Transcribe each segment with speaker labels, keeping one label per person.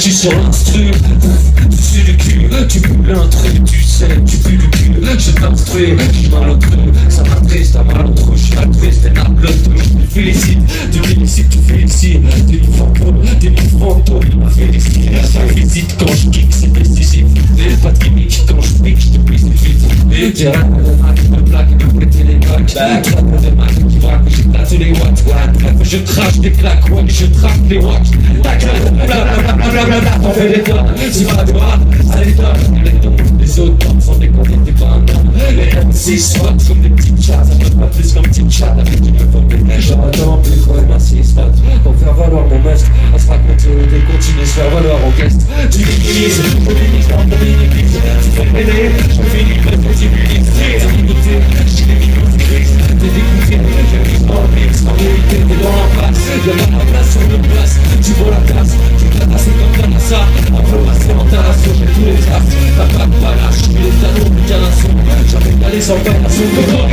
Speaker 1: suis sur l'instru, tu suis le cul, tu boules un truc, tu sais, tu pues le cul, je t'instruis, je m'en l'autre, ça m'attriste, à mal l'autre, je suis triste, t'es n'importe l'autre, je te félicite, tu félicites, t'es une fantôme, il m'a félicité, ça visite quand je kick, c'est décisif, pas de gimmick, quand je pique, je te pisse vite, j'ai rien de mal qui me plaque, qui me péter les bacs, j'ai rien de mal qui braque, j'ai placé les watts, je crache des claques, ouais, je traque les watts, ta gueule, blablabla, on fait les tonnes, c'est pas de rap, ça les donne, les autres sont des côtés, t'es pas un homme, les MC spots comme des petites chats, ça peut pas plus qu'un petit chat avec du meuf en neige, j'attends plus quoi, merci spots, pour faire valoir mon must, on se raconte des continues, se faire valoir en guest, tu l'utilises, je l'utilise dans mon mini-pix, tu fais mêler, je finis le festivilis, t'es limité, j'ai des millions de crises, t'es dégoûté, j'ai mis dans le mix, en vérité, t'es dans la face, y'a pas ma place sur le place, tu vois la tasse, tu te la tasses comme t'en as ça, un peu massé en terrassure, j'ai tous les traces, t'as pas de panache, je mets les talons, plus qu'un assaut, j'avais d'aller sans faire l'assaut,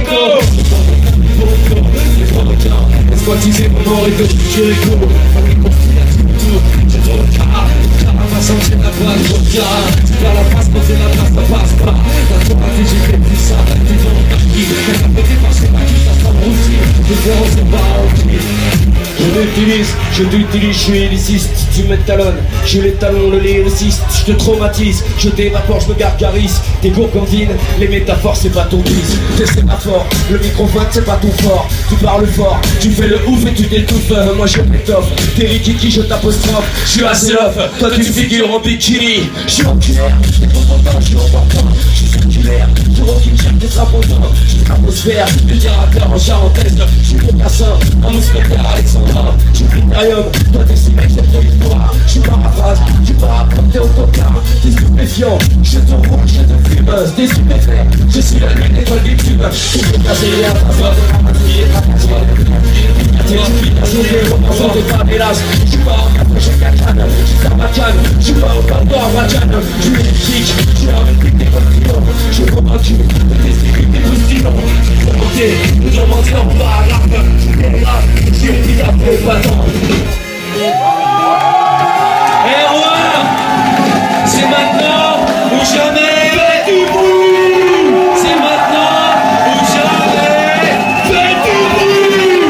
Speaker 1: les requins, exploitisés comme Morito, Jericho, avec mon fil à tout le tour, j'ai trop de cara, va changer la base, tu perds la face, quand c'est la place, ça passe pas, t'as trop raté, j'ai fait plus ça, t'es dans le parti, t'as pété par chez ma qui, ça sera aussi, je vais on s'est pas rempli. Je t'utilise, je suis éliciste, tu me talonnes, j'ai les talons, le lyriciste, je te traumatise, je t'évapore, je me gargarise, tes gourgandines, les métaphores c'est pas ton glisse, tes sémaphores, le microphone c'est pas tout fort, tu parles fort, tu fais le ouf et tu t'étouffes, moi je m'étoffe, t'es rikiki, je t'apostrophe, je suis assez off, toi tu figures en bikini, je suis en clair, je suis content, je suis en partant, je suis circulaire, je rock une chaîne de trapontant, je suis atmosphère, le directeur en charentaise, je suis Picasso, un mousquetaire Alexandra, je suis Pintarium, toi t'es si mec, c'est ton histoire, je suis paraphrase, tu paraphrase, t'es autocar, t'es stupéfiant, je te roule, je te fumeuse, t'es stupéfait, je suis la lune étoile du tube, je suis casé les attrapes, je t'ai pas hélas, je suis pas en café, je suis cacane, je suis Sarbacane, je suis pas au pardon à Rajan, je suis électrique, je suis avec des postillons, je suis convaincu, des cycles, des postillons, je suis remonté en paragraphe, je suis pris après battant. Eh Rouen, c'est maintenant ou jamais, fais du bruit, c'est maintenant ou jamais, fais du bruit.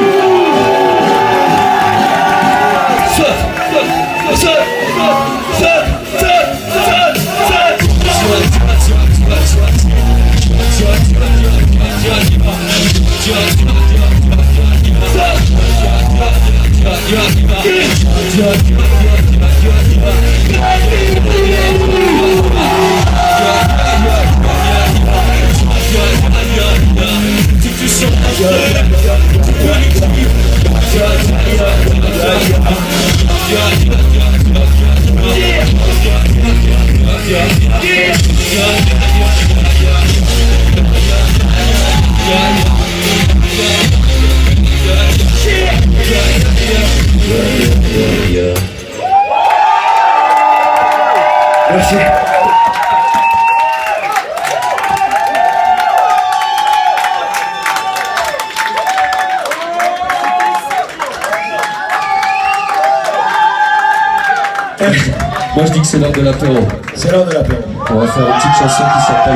Speaker 2: Merci.
Speaker 1: Moi je dis que c'est l'heure de l'apéro.
Speaker 2: C'est l'heure de l'apéro.
Speaker 1: On va faire une petite chanson qui s'appelle